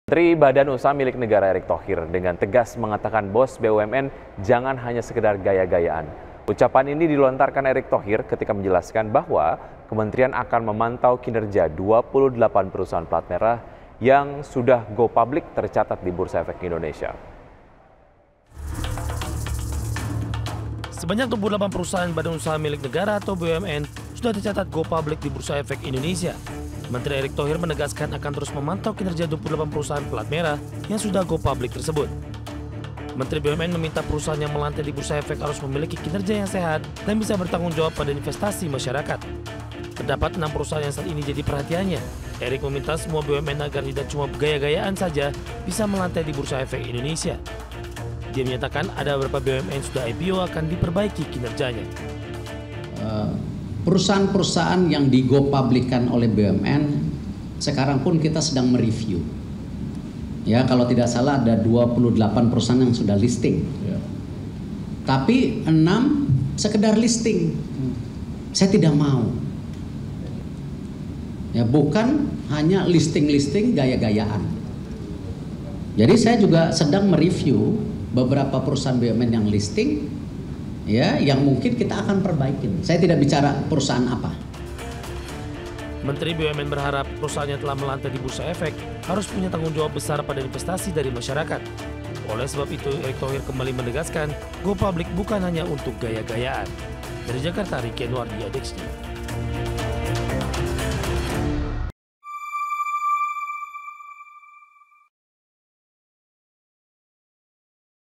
Menteri Badan Usaha milik negara Erick Thohir dengan tegas mengatakan bos BUMN jangan hanya sekedar gaya-gayaan. Ucapan ini dilontarkan Erick Thohir ketika menjelaskan bahwa kementerian akan memantau kinerja 28 perusahaan plat merah yang sudah go public tercatat di Bursa Efek Indonesia. Sebanyak 28 perusahaan badan usaha milik negara atau BUMN sudah tercatat go public di Bursa Efek Indonesia. Menteri Erick Thohir menegaskan akan terus memantau kinerja 28 perusahaan plat merah yang sudah go public tersebut. Menteri BUMN meminta perusahaan yang melantai di Bursa Efek harus memiliki kinerja yang sehat dan bisa bertanggung jawab pada investasi masyarakat. Terdapat 6 perusahaan yang saat ini jadi perhatiannya. Erick meminta semua BUMN agar tidak cuma gaya-gayaan saja bisa melantai di Bursa Efek Indonesia. Dia menyatakan ada beberapa BUMN sudah IPO akan diperbaiki kinerjanya. Perusahaan-perusahaan yang digo-publikan oleh BUMN sekarang pun kita sedang mereview. Ya, kalau tidak salah ada 28 perusahaan yang sudah listing. Ya. Tapi 6 sekedar listing. Saya tidak mau. Ya, bukan hanya listing-listing gaya-gayaan. Jadi saya juga sedang mereview beberapa perusahaan BUMN yang listing, ya, yang mungkin kita akan perbaikin. Saya tidak bicara perusahaan apa. Menteri BUMN berharap perusahaan yang telah melantai di Bursa Efek harus punya tanggung jawab besar pada investasi dari masyarakat. Oleh sebab itu, Erick Thohir kembali menegaskan, go public bukan hanya untuk gaya-gayaan. Dari Jakarta, Ricky Anwar, Adexnya.